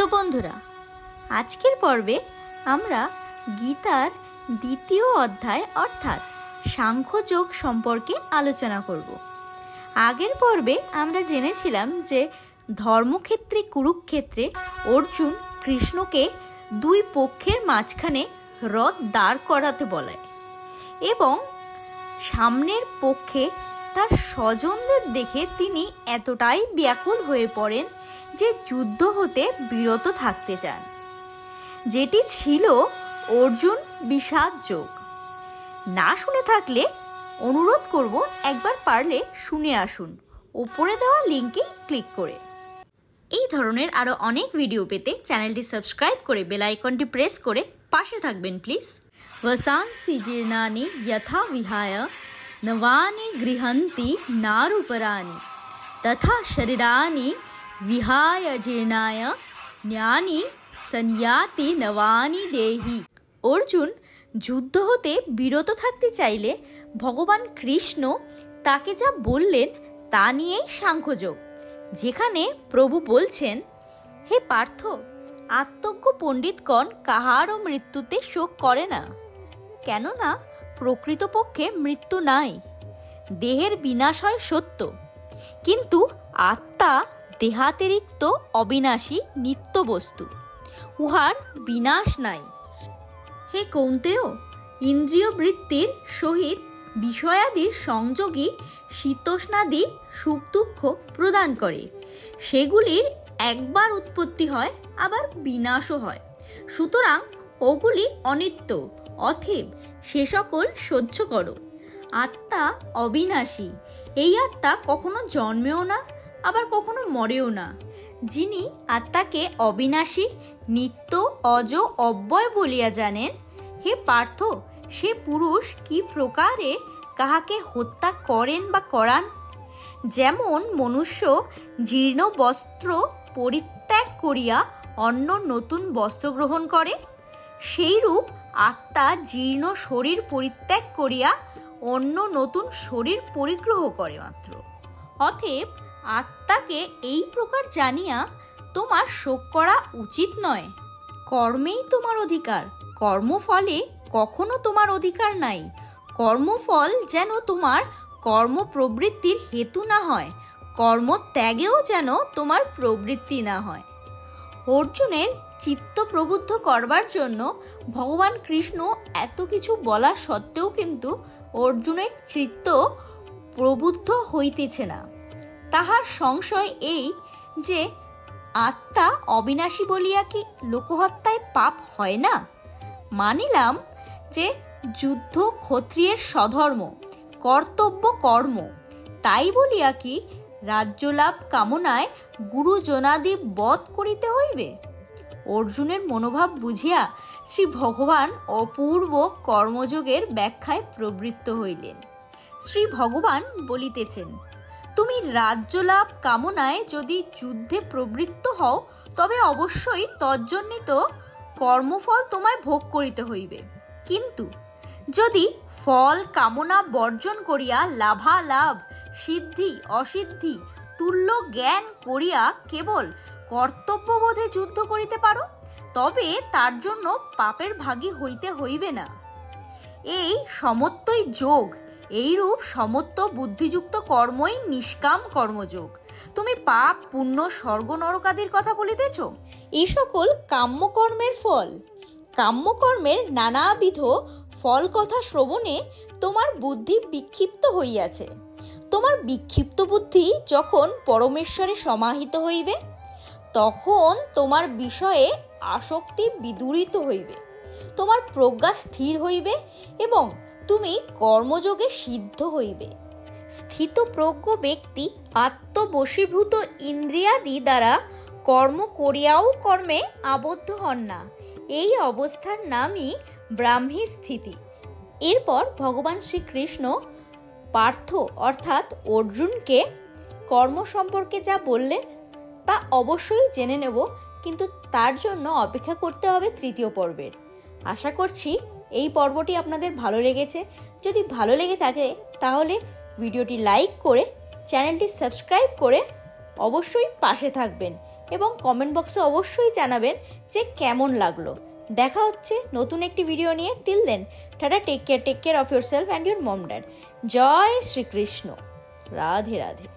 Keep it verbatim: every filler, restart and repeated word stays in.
তো বন্ধুরা, আজকের পর্বে আমরা গীতার দ্বিতীয় অধ্যায় অর্থাৎ সাংখ্যযোগ সম্পর্কে আলোচনা করব। আগের পর্বে আমরা জেনেছিলাম যে ধর্মক্ষেত্রে কুরুক্ষেত্রে অর্জুন কৃষ্ণকে দুই পক্ষের মাঝখানে রথ দাঁড় করাতে বলায় এবং সামনের পক্ষে তার স্বজনদের দেখে তিনি এতটাই ব্যাকুল হয়ে পড়েন যে যুদ্ধ হতে বিরত থাকতে চান, যেটি ছিল অর্জুন বিষাদ যোগ। না শুনে থাকলে অনুরোধ করব একবার পারলে শুনে আসুন ওপরে দেওয়া লিঙ্কে ক্লিক করে। এই ধরনের আরও অনেক ভিডিও পেতে চ্যানেলটি সাবস্ক্রাইব করে বেল আইকনটি প্রেস করে পাশে থাকবেন প্লিজ। वसांसि जीर्णानि यथा विहाय नवानि गृह्णन्ति नारुपराणि तथा शरीराणि विहाय जीर्णाय न्यानि संयाति नवानि देहि। অর্জুন যুদ্ধ হতে বিরত থাকতে চাইলে ভগবান কৃষ্ণ তাকে যা বললেন তা নিয়েই সাংখ্যযোগ, যেখানে প্রভু বলছেন, হে পার্থ, আত্মজ্ঞ পণ্ডিতগণ কাহারও মৃত্যুতে শোক করে না, কেননা প্রকৃতপক্ষে মৃত্যু নাই। দেহের বিনাশ হয় সত্য, কিন্তু আত্মা দেহাতিরিক্ত অবিনাশী নিত্য বস্তু, উহার বিনাশ নাই। হে কৌন্তেয়, ইন্দ্রিয় বৃত্তির সহিত বিষয়াদির সংযোগী শীতোষ্ণাদি সুখ দুঃখ প্রদান করে, সেগুলির একবার উৎপত্তি হয় আবার বিনাশও হয়, সুতরাং ওগুলি অনিত্য, অতএব সে সকল সহ্য করো। আত্মা অবিনাশী, এই আত্মা কখনো জন্মেও না আবার কখনো মরেও না। যিনি আত্মাকে অবিনাশী, নিত্য, অজ, অব্যয় বলিয়া জানেন, হে পার্থ, সে পুরুষ কি প্রকারে কাহাকে হত্যা করেন বা করান? যেমন মনুষ্য জীর্ণ বস্ত্র পরিত্যাগ করিয়া অন্য নতুন বস্ত্র গ্রহণ করে, সেইরূপ আত্মা জীর্ণ শরীর পরিত্যাগ করিয়া অন্য নতুন শরীর পরিগ্রহ করে মাত্র। অতএব আত্মাকে এই প্রকার জানিয়া তোমার শোক করা উচিত নয়। কর্মেই তোমার অধিকার, কর্মফলে কখনো তোমার অধিকার নাই। কর্মফল যেন তোমার কর্মপ্রবৃত্তির হেতু না হয়, কর্মত্যাগেও যেন তোমার প্রবৃত্তি না হয়। অর্জুনের চিত্ত প্রবুদ্ধ করবার জন্য ভগবান কৃষ্ণ এত কিছু বলা সত্ত্বেও কিন্তু অর্জুনের চিত্ত প্রবুদ্ধ হইতেছে না। তাহার সংশয় এই যে আত্মা অবিনাশী বলিয়া কি লোকহত্যায় পাপ হয় না? মানিলাম যে যুদ্ধ ক্ষত্রিয়ের স্বধর্ম, কর্তব্য কর্ম, তাই বলিয়া কি রাজ্যলাভ কামনায় গুরুজনাদি বধ করিতে হইবে? অর্জুনের মনোভাব বুঝিয়া শ্রী ভগবান অপূর্ব কর্মযোগের ব্যাখ্যায় প্রবৃত্ত হইলেন। শ্রী ভগবান বলিতেছেন, তুমি রাজ্যলাভ কামনায় যদি যুদ্ধে প্রবৃত্ত হও, তবে অবশ্যই তজ্জন্যিত কর্মফল তোমায় ভোগ করিতে হইবে। কিন্তু যদি ফল কামনা বর্জন করিয়া লাভালাভ, সিদ্ধি অসিদ্ধি তুল্য জ্ঞান করিয়া কেবল কর্তব্যবোধে যুদ্ধ করিতে পারো, তবে তার জন্য পাপের ভাগী হইতে হইবে না। এই সমত্বই যোগ, এইরূপ সমত্ব বুদ্ধিযুক্ত কর্মই নিষ্কাম কর্মযোগ। তুমি পাপ পুণ্য স্বর্গ নরকাদির কথা বলিতেছ, এই সকল কাম্যকর্মের ফল। কাম্যকর্মের নানাবিধ ফল কথা শ্রবণে তোমার বুদ্ধি বিক্ষিপ্ত হইয়াছে। তোমার বিক্ষিপ্ত বুদ্ধি যখন পরমেশ্বরে সমাহিত হইবে, তখন তোমার বিষয়ে আসক্তি বিদূরিত হইবে, তোমার প্রজ্ঞা স্থির হইবে এবং তুমি কর্মযোগে সিদ্ধ হইবে। স্থিতপ্রজ্ঞ ব্যক্তি আত্মবশীভূত ইন্দ্রিয়াদি দ্বারা কর্ম করিয়াও কর্মে আবদ্ধ হন না। এই অবস্থার নামই ব্রাহ্মী স্থিতি। এরপর ভগবান শ্রীকৃষ্ণ পার্থ অর্থাৎ অর্জুনকে কর্ম সম্পর্কে যা বললেন তা অবশ্যই জেনে নেব, কিন্তু তার জন্য অপেক্ষা করতে হবে তৃতীয় পর্বের। আশা করছি এই পর্বটি আপনাদের ভালো লেগেছে। যদি ভালো লেগে থাকে তাহলে ভিডিওটি লাইক করে চ্যানেলটি সাবস্ক্রাইব করে অবশ্যই পাশে থাকবেন এবং কমেন্ট বক্সে অবশ্যই জানাবেন যে কেমন লাগলো। দেখা হচ্ছে নতুন একটি ভিডিও নিয়ে। Till then tata, take care take care of yourself and your mom dad. জয় শ্রীকৃষ্ণ। রাধে রাধে।